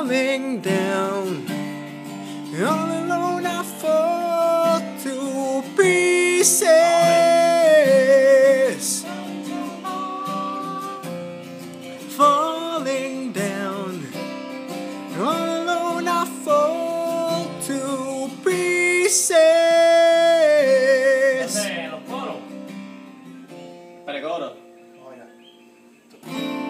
coming down. All alone I fall to pieces.